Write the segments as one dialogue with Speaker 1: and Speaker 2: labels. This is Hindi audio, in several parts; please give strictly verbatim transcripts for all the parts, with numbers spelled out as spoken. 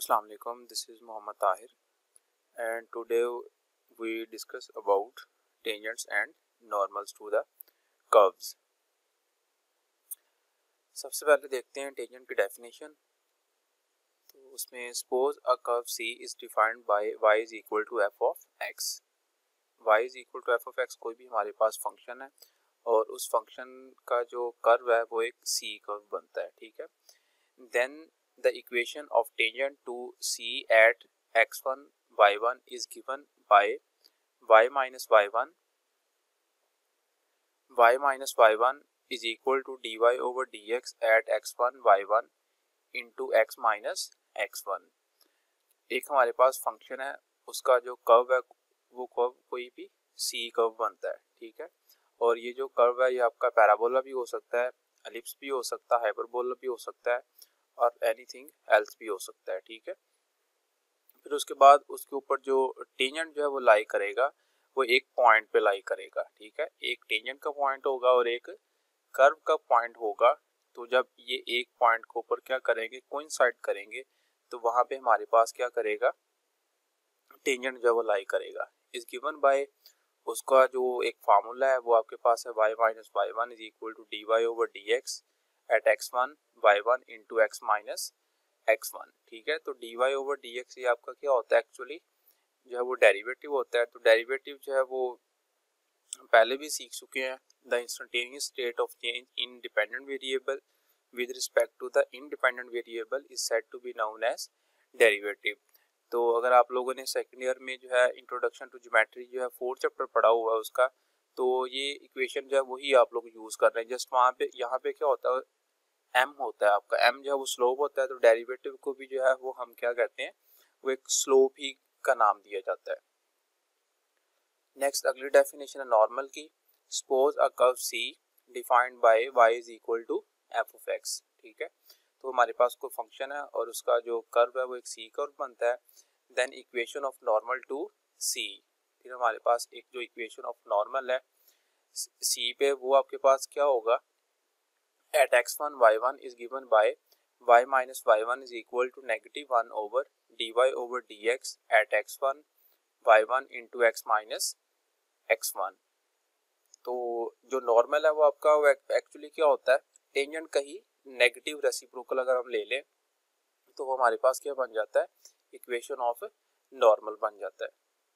Speaker 1: Assalamu alaikum, this is Muhammad Tahir and today we discuss about tangents and normals to the curves. सबसे पहले देखते हैं टेंजेंट की डेफिनेशन। तो उसमें suppose a curve C is defined by y is equal to f of x. y is equal to f of x कोई भी हमारे पास फंक्शन है और उस फंक्शन का जो कर्व है वो एक C कर्व बनता है, ठीक है। Then the equation of tangent to C at x one y one is given by y minus y one y minus y one is equal to dy over dx at x one y one into x minus x one। एक हमारे पास फंक्शन है, उसका जो कर्व है वो कर्व कोई भी C कर्व बनता है, ठीक है। और ये जो कर्व है ये आपका पैराबोला भी हो सकता है, एलिप्स भी हो सकता है, हाइपरबोला भी हो सकता है और एनीथिंग एल्स भी हो सकता है, ठीक है। फिर उसके बाद उसके ऊपर जो टेंजेंट जो है वो लाई करेगा वो एक पॉइंट पे लाई करेगा, ठीक है। एक टेंजेंट का पॉइंट होगा और एक कर्व का पॉइंट होगा। तो जब ये एक पॉइंट के ऊपर क्या करेंगे, कोइंसाइड करेंगे, तो वहां पे हमारे पास क्या करेगा, टेंजेंट जो है वो लाई करेगा। इज गिवन बाय उसका जो एक फार्मूला है वो आपके पास है y minus y one is equal to d y over d x at x one y one into x minus x one, ठीक है। तो d y over d x ये आपका क्या होता है, एक्चुअली जो है वो डेरिवेटिव होता है। तो डेरिवेटिव जो है वो पहले भी सीख चुके हैं। The instantaneous state of change in dependent variable with respect to the independent variable is said to be known as derivative. तो अगर आप लोगों ने सेकेंड ईयर में जो है इंट्रोडक्शन टू ज्योमेट्री जो है फोर्थ चैप्टर पढ़ा हुआ है उसका, तो ये इक्वेशन जो है वही आप लोग यूज कर रहे हैं। जस्ट वहाँ पे यहाँ पे क्या होता है, m होता है आपका, m जो है वो स्लोप होता है। तो डेरिवेटिव को भी जो है वो हम क्या कहते हैं, वो एक स्लोप ही का नाम दिया जाता है। नेक्स्ट अगली डेफिनेशन है नॉर्मल की। Suppose a curve C defined by y is equal to f of x, ठीक है। तो हमारे पास कोई फंक्शन है और उसका जो कर्व है वो एक C कर्व बनता है। Then equation of normal to C, फिर हमारे पास एक जो इक्वेशन ऑफ नॉर्मल है C पे वो आपके पास क्या होगा, at x one y one is given by y minus y one is equal to negative one over dy over dx at x one y one into x minus x one। तो जो नॉर्मल है वो आपका एक्चुअली क्या होता है, टेंजेंट का ही नेगेटिव रेसिप्रोकल अगर हम ले लें तो वो हमारे पास क्या बन जाता है, इक्वेशन ऑफ नॉर्मल बन जाता है।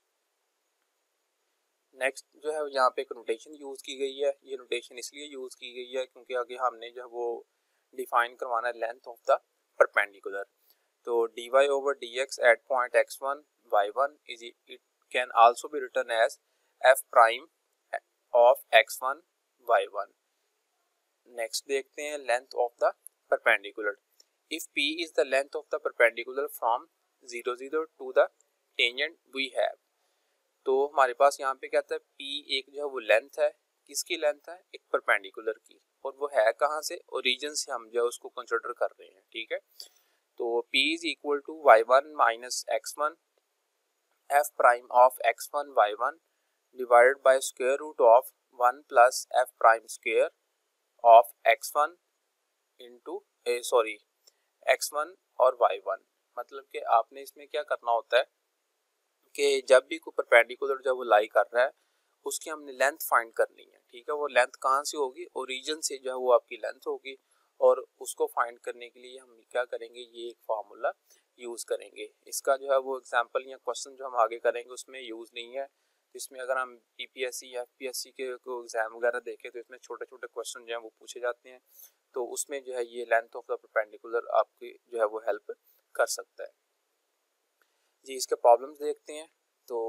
Speaker 1: नेक्स्ट जो है यहाँ पे एक नोटेशन यूज की गई है। ये नोटेशन इसलिए यूज की गई है क्योंकि आगे हमने जो है वो डिफाइन करवाना है लेंथ ऑफ द परपेंडिकुलर। तो d y over d x at point x one y one is it can also be written as f prime of x one y one. Next देखते हैं length of the perpendicular. If p is the length of the perpendicular from zero zero to the tangent we have. तो हमारे पास यहाँ पे क्या था, P एक जो है वो लेंथ है, किसकी लेंथ है, एक परपेंडिकुलर की, और वो है कहाँ से, ओरिजिन से हम जो है उसको कंसिडर कर रहे हैं, ठीक है। तो P is equal to y one minus x one f prime of x one y one divided by square root of one plus f prime square of x one into sorry x one और वाई वन। मतलब कि आपने इसमें क्या करना होता है कि जब भी कोई परपेंडिकुलर जब वो लाई कर रहा है उसकी हमने लेंथ फाइंड करनी है, ठीक है। वो लेंथ कहाँ से होगी, ओरिजिन से जो है वो आपकी लेंथ होगी, और उसको फाइंड करने के लिए हम क्या करेंगे, ये एक फार्मूला यूज करेंगे। इसका जो है वो एग्जांपल या क्वेश्चन जो हम आगे करेंगे उसमें यूज नहीं है। इसमें अगर हम पीपीएससी या एफपीएससी के एग्जाम वगैरह देखें तो इसमें छोटे छोटे क्वेश्चन जो है वो पूछे जाते हैं, तो उसमें जो है ये लेंथ ऑफ द परपेंडिकुलर आपकी जो है वो हेल्प कर सकता है जी। इसके प्रॉब्लम्स देखते हैं। तो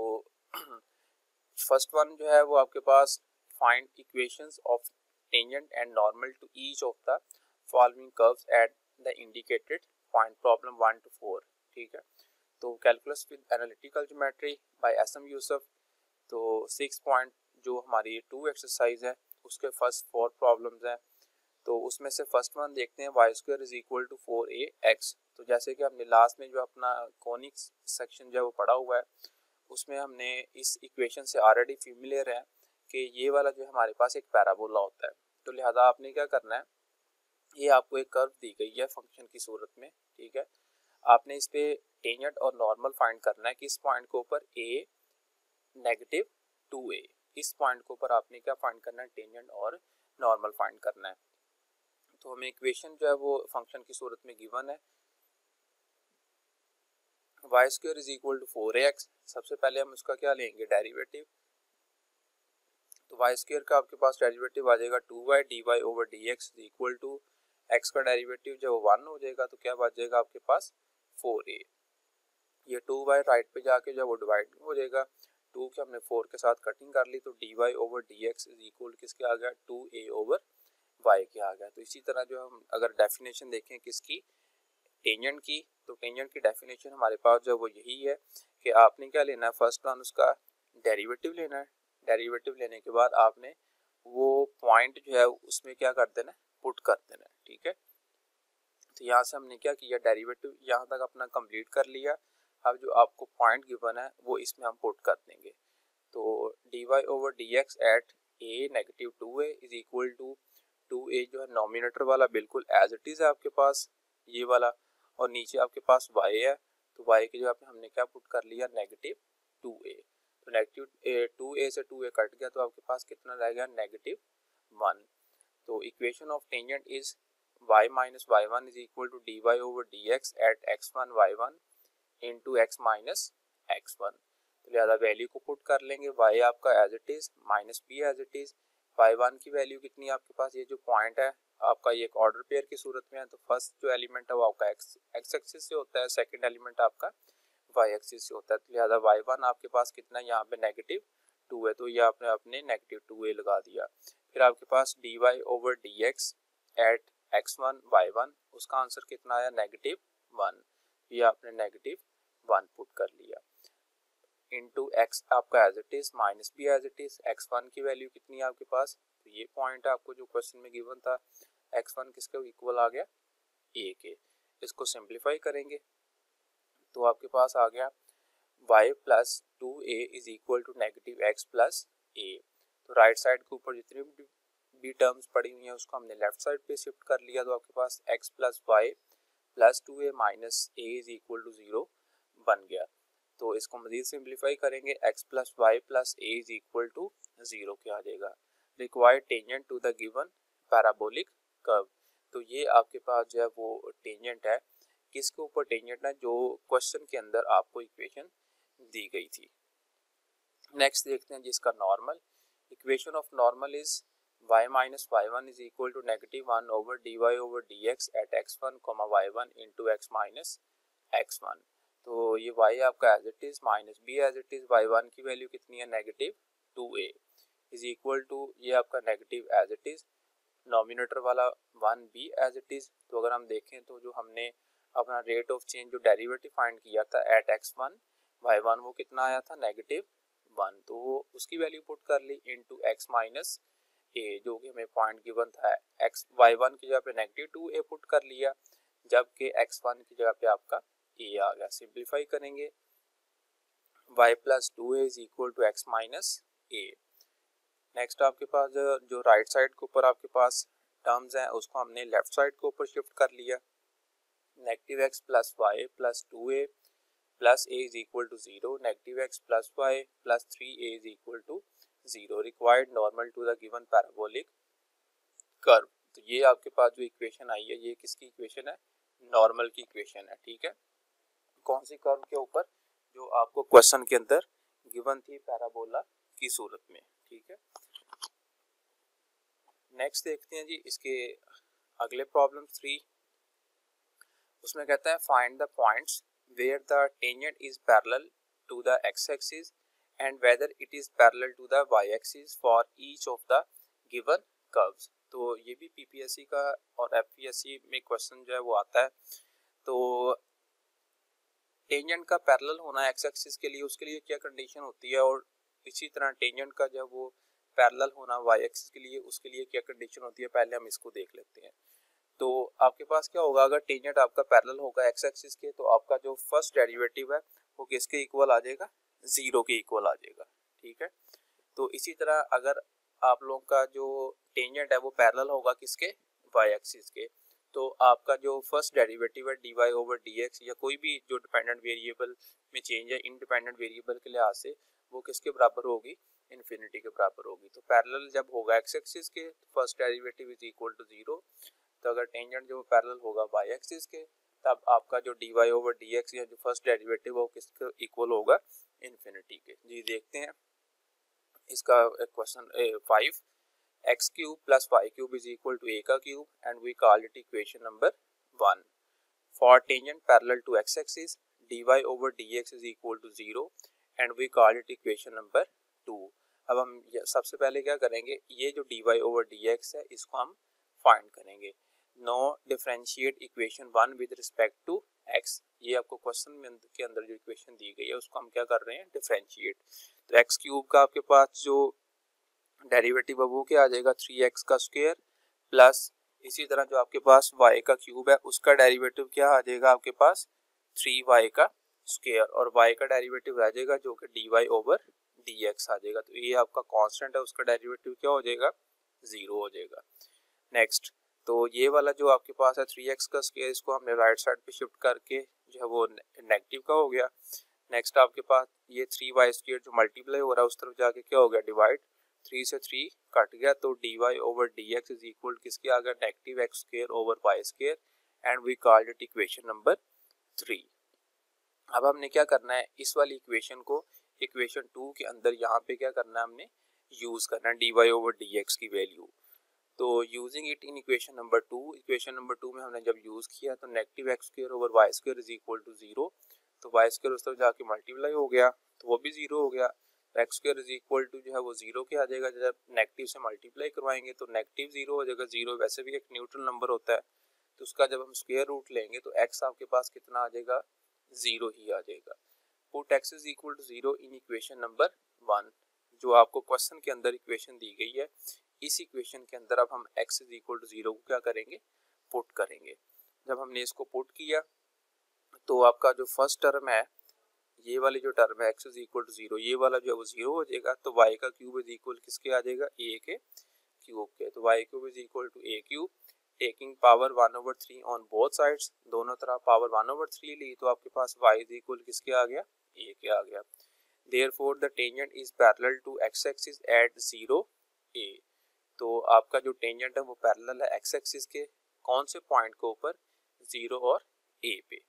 Speaker 1: फर्स्ट वन जो है वो आपके पास find equations of tangent and normal to each of the following curves at the indicated point, problem one two four, ठीक है। तो calculus with analytical geometry by S M Yusuf. तो सिक्स पॉइंट जो हमारी टू एक्सरसाइज है उसके फर्स्ट फोर प्रॉब्लम्स हैं। तो उसमें से फर्स्ट वन देखते हैं, y square is equal to four a x. तो जैसे कि हमने लास्ट में जो अपना कॉनिक सेक्शन जो है वो पढ़ा हुआ है उसमें हमने इस इक्वेशन से ऑलरेडी फेमिलियर है कि ये वाला जो हमारे पास एक पैराबोला होता है। तो लिहाजा आपने क्या करना है, ये आपको एक कर्व दी गई है फंक्शन की सूरत में, ठीक है। आपने इस पे टेंजेंट और नॉर्मल फाइंड करना है कि इस पॉइंट के ऊपर ए नेगेटिव टू ए, इस पॉइंट के ऊपर आपने क्या फाइंड करना है, टेंजेंट और नॉर्मल फाइंड करना है। तो हमें इक्वेशन जो है वो फंक्शन की सूरत में गिवन है, y square is equal to four a x. सबसे पहले हम उसका क्या लेंगे, डेरिवेटिव। तो वाई स्क्वायर का आपके पास डेरिवेटिव आ जाएगा two y d y over d x is equal to x का डेरिवेटिव जब वन हो जाएगा तो क्या बच जाएगा आपके पास फोर ए। ये टू वाई राइट पे जाके जब वो डिवाइड हो जाएगा, टू के हमने फोर के साथ कटिंग कर ली तो d y over d x is equal किसके आ गया, टू ए ओवर वाई के आ गया। तो इसी तरह जो हम अगर डेफिनेशन देखें किसकी, टेंजेंट की, तो टेंजेंट की डेफिनेशन हमारे पास जो वो यही है कि आपने क्या लेना है, फर्स्ट वन उसका डेरिवेटिव लेना है। डेरिवेटिव लेने के बाद आपने वो पॉइंट जो है उसमें क्या कर देना है, पुट कर देना है, ठीक है। तो यहाँ से हमने क्या किया, डेरिवेटिव यहाँ तक अपना कंप्लीट कर लिया। अब जो आपको पॉइंट गिवन है वो इसमें हम पुट कर देंगे। तो d y over d x at a negative two a is equal to two a जो है नॉमिनेटर वाला बिल्कुल एज इट इज है आपके पास ये वाला, और नीचे आपके पास y है, तो y की जगह पे हमने क्या पुट कर लिया, नेगेटिव टू ए। तो नेगेटिव टू ए से टू ए कट गया तो आपके पास कितना रह गया, नेगेटिव वन। तो equation of tangent is y minus y one is equal to d y over d x at x one y one into x minus x one. तो लिहाजा वैल्यू को पुट कर लेंगे, y आपका as it is minus b as it is, y one की वैल्यू कितनी है आपके पास, ये जो पॉइंट है आपका ये एक ऑर्डर पेयर की सूरत में है, तो फर्स्ट जो एलिमेंट है वो आपका एक्स एक्स एक्सिस से होता है, सेकंड एलिमेंट आपका वाई एक्सिस से होता है। तो लिहाजा वाई वन आपके पास कितना है, यहाँ पे नेगेटिव टू है, तो ये आपने अपने नेगेटिव टू ए लगा दिया। फिर आपके पास d y over d x at x one y one, उसका आंसर कितना आया, नेगेटिव वन, ये आपने नेगेटिव वन पुट कर लिया, इंटू एक्स आपका as it is minus b as it is, x one की वैल्यू कितनी है आपके पास, तो ये पॉइंट है आपको जो क्वेश्चन में गिवन था, एक्स वन किसके इक्वल आ गया, ए के। इसको सिंप्लीफाई करेंगे तो आपके पास आ गया y plus two a is equal to negative x plus a. तो राइट साइड के ऊपर जितनी भी टर्म्स पड़ी हुई हैं उसको हमने लेफ्ट साइड पे शिफ्ट कर लिया, तो आपके पास x plus y plus two a minus a is equal to zero बन गया। तो इसको मजीद सिंप्लीफाई करेंगे, x plus y plus a is equal to zero क्या आ जाएगा, required tangent to the given parabolic curve. तो ये आपके पास जो है वो टेंजेंट है, किसके ऊपर टेंजेंट है, जो क्वेश्चन के अंदर आपको इक्वेशन दी गई थी। नेक्स्ट देखते हैं जिसका normal, equation of normal is y minus y one is equal to negative one over d y over d x at x one comma y one into x minus x one. तो ये y आपका as it is minus b as it is, y one की वैल्यू कितनी है, negative two a is equal to ये आपका negative as it is, nominator वाला one b as it is. तो अगर हम देखें तो जो हमने अपना रेट ऑफ चेंज जो डेरिवेटिव फाइंड किया था at x one y one, वो कितना आया था, नेगेटिव वन, तो वो उसकी वैल्यू पुट कर ली इंटू एक्स माइनस ए, जो कि हमें पॉइंट गिवन था, एक्स वाई वन की जगह पे नेगेटिव टू ए पुट कर लिया, जबकि एक्स वन की जगह पे आपका ए आ गया। सिंप्लीफाई करेंगे, y plus two a is equal to x minus a. Next आपके पास जो राइट साइड के ऊपर आपके पास टर्म्स हैं उसको हमने लेफ्ट साइड के ऊपर शिफ्ट कर लिया, negative x plus y plus two a plus a is equal to zero, negative x plus y plus three a is equal to zero, required normal to the given parabolic curve. तो ये आपके पास जो इक्वेशन आई है ये किसकी इक्वेशन है, नॉर्मल की इक्वेशन है, ठीक है। कौन सी कर्व के ऊपर, जो आपको क्वेश्चन के अंदर गिवन थी पैराबोला की सूरत में, ठीक है। नेक्स्ट देखते हैं जी इसके अगले प्रॉब्लम थ्री, उसमें कहता है find the points where the tangent is parallel to the x axis and whether it is parallel to the y axis for each of the given curves. तो ये भी पीपीएससी का और एफपीएससी में क्वेश्चन जो है वो आता है। तो टेंजेंट का पैरेलल होना एक्स एक्सिस के लिए, उसके लिए क्या कंडीशन होती है, और इसी तरह टेंजेंट का जब वो पैरेलल होना वाई एक्सिस के लिए, उसके लिए क्या कंडीशन होती है, पहले हम इसको देख लेते हैं। तो आपके पास क्या होगा, अगर टेंजेंट आपका पैरेलल होगा एक्स एक्सिस के, तो आपका जो फर्स्ट डेरिवेटिव है वो किसके इक्वल आ जाएगा, जीरो के इक्वल आ जाएगा, ठीक है। तो इसी तरह अगर आप लोगों का जो टेंजेंट है वो पैरेलल होगा किसके, वाई एक्सिस के, तो आपका जो फर्स्ट डेरिवेटिव है d y over d x या कोई भी जो डिपेंडेंट वेरिएबल में चेंज है इंडिपेंडेंट वेरिएबल के लिहाज से वो किसके बराबर होगी, इन्फिनिटी के बराबर होगी। तो पैरेलल जब होगा एक्स एक्सिस के first derivative is equal to zero, तो अगर टेंजेंट जो पैरेलल होगा वाई एक्सिस के तब आपका जो d y over d x या जो फर्स्ट डेरिवेटिव वो किसके इक्वल होगा, इन्फिनिटी के। जी देखते हैं इसका question five, x cube plus y cube is equal to a का cube and we call it equation number one. For tangent parallel to x axis d y over d x is equal to zero and we call it equation number two. अब हम सबसे पहले क्या करेंगे, ये जो d y over d x है इसको हम फाइंड करेंगे। Now differentiate equation one with respect to x, ये आपको क्वेश्चन में के अंदर जो इक्वेशन दी गई है उसको हम क्या कर रहे हैं, डिफरेंशिएट। तो एक्स क्यूब का आपके पास जो डेरिवेटिव है वो क्या आ जाएगा, थ्री एक्स का स्क्वायर प्लस इसी तरह जो आपके पास y का क्यूब है उसका डेरिवेटिव क्या आ जाएगा आपके पास, थ्री वाई का स्क्वायर, और y का डेरिवेटिव आ जाएगा जो कि d y over d x आ जाएगा। तो ये आपका कांस्टेंट है उसका डेरिवेटिव क्या हो जाएगा, जीरो हो जाएगा। नेक्स्ट, तो ये वाला जो आपके पास है थ्री एक्स का स्क्वायर इसको हमने राइट साइड पे शिफ्ट करके जो है वो नेगेटिव का हो गया। नेक्स्ट आपके पास ये थ्री वाई स्क्वायर जो मल्टीप्लाई हो रहा है उस तरफ जाके क्या हो गया, डिवाइड, थ्री से थ्री कट गया तो d y over d x is equal किसके आ गया, negative x square over y square and we called it equation number three. अब हमने क्या करना है, इस वाली इक्वेशन को इक्वेशन टू के अंदर यहाँ पे क्या करना है, हमने यूज करना है d y over d x की वैल्यू। तो using it in equation number two, equation number two में हमने जब यूज किया तो negative x square over y square is equal to zero, तो वाई स्क्वायर उस तरफ जाके मल्टीप्लाई हो गया तो वो भी जीरो हो गया। X square is equal to जो है वो जीरो के आ जाएगा, जब नेगेटिव से मल्टीप्लाई करवाएंगे तो नेगेटिव जीरो हो जाएगा। जीरो वैसे भी एक न्यूट्रल नंबर होता है तो उसका जब हम स्क्वायर रूट लेंगे तो एक्स आपके पास कितना आ जाएगा, जीरो ही आ जाएगा। Put x is equal to zero in equation number one, जो आपको क्वेश्चन के अंदर इक्वेशन दी गई है इस इक्वेशन के अंदर अब हम x is equal to zero को क्या करेंगे, पुट करेंगे। जब हमने इसको पुट किया तो आपका जो फर्स्ट टर्म है ये वाली जो टर्म है x is equal to zero, ये वाला जो है वो जीरो हो जाएगा। तो y का क्यूब इज इक्वल किसके आ जाएगा, a के क्यूब के। तो y cube is equal to a cube, taking power one over three on both sides, दोनों तरफ पावर वन ओवर थ्री ली तो आपके पास y इज इक्वल किसके आ गया, a के आ गया। Therefore the tangent is parallel to x axis at zero a, तो आपका जो टेंजेंट है वो पैरेलल है x एक्सिस के कौन से पॉइंट के ऊपर, जीरो और a पे।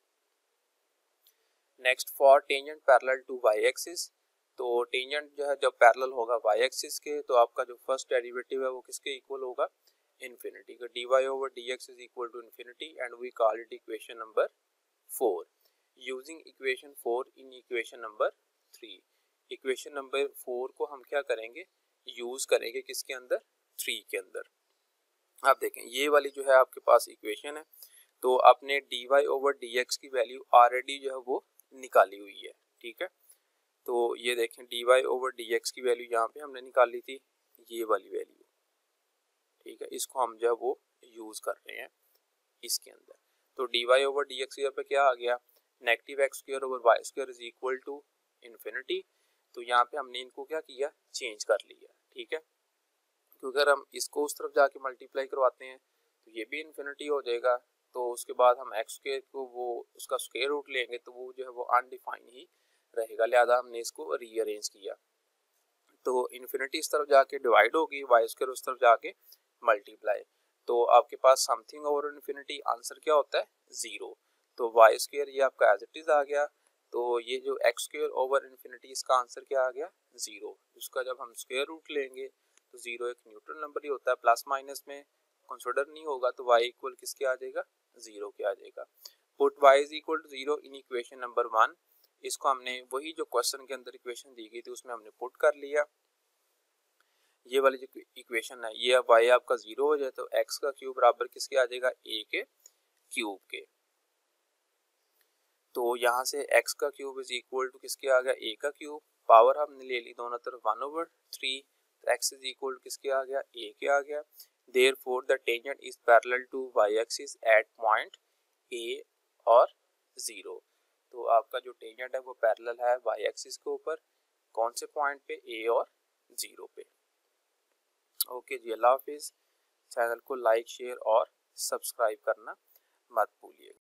Speaker 1: Next, for tangent parallel to y axis, तो टेंजेंट जो है जब पैरेलल होगा y एक्सिस के तो आपका जो फर्स्ट डेरिवेटिव है वो किसके इक्वल होगा, इन्फिनिटी का। D y over d x is equal to infinity and we call it equation number four. Using equation four in equation number three, equation number four को हम क्या करेंगे, यूज करेंगे किसके अंदर, थ्री के अंदर। आप देखें ये वाली जो है आपके पास इक्वेशन है तो आपने d y over d x की वैल्यू ऑलरेडी जो है वो निकाली हुई है, ठीक है। तो ये देखें d y over d x की वैल्यू यहाँ पे हमने निकाली थी, ये वाली वैल्यू, ठीक है। इसको हम जो है वो यूज कर रहे हैं इसके अंदर। तो d y over d x पे क्या आ गया, negative x square over y square is equal to infinity. तो यहाँ पे हमने इनको क्या किया, चेंज कर लिया, ठीक है। क्योंकि अगर हम इसको उस तरफ जाके मल्टीप्लाई करवाते हैं तो ये भी इन्फिनिटी हो जाएगा, तो उसके बाद हम एक्स स्क्वायर को वो उसका स्क्वायर रूट लेंगे तो वो जो है वो अनडिफाइन ही रहेगा, लिहाजा हमने इसको रीअरेंज किया। तो इन्फिनिटी इस तरफ जाके डिवाइड होगी, वाई स्क्वायर उस तरफ जाके मल्टीप्लाई, तो आपके पास समथिंग ओवर इन्फिनिटी आंसर क्या होता है, जीरो। तो वाई स्क्वायर ये आपका एज इट इज आ गया, तो ये जो एक्स स्क्वायर ओवर इन्फिनिटी इसका आंसर क्या आ गया, जीरो। उसका जब हम स्क्वायर रूट लेंगे तो जीरो एक न्यूट्रल नंबर ही होता है, प्लस माइनस में कंसिडर नहीं होगा, तो y इक्वल किसके आ जाएगा, जीरो के आ जाएगा। Put y is equal to zero in equation number one, इसको हमने वही जो क्वेश्चन के अंदर इक्वेशन दी गई थी उसमें हमने पुट कर लिया। ये वाली जो इक्वेशन है ये अब y आपका जीरो हो जाए तो x का क्यूब बराबर किसके आ जाएगा, a के क्यूब के। तो यहाँ से x का क्यूब इज इक्वल टू किसके आ गया, a का क्यूब, पावर हमने ले ली दोनों तरफ वन ओवर थ्री, तो x इज इक्वल टू किसके आ गया, a के आ गया। Therefore the tangent is parallel to y-axis at point A और जीरो। तो आपका जो टेंजेंट है वो पैरेलल है y-axis के ऊपर कौन से पॉइंट पे, A और जीरो पे। ओके जी, अल्लाह हाफिज़। चैनल को लाइक शेयर और सब्सक्राइब करना मत भूलिएगा।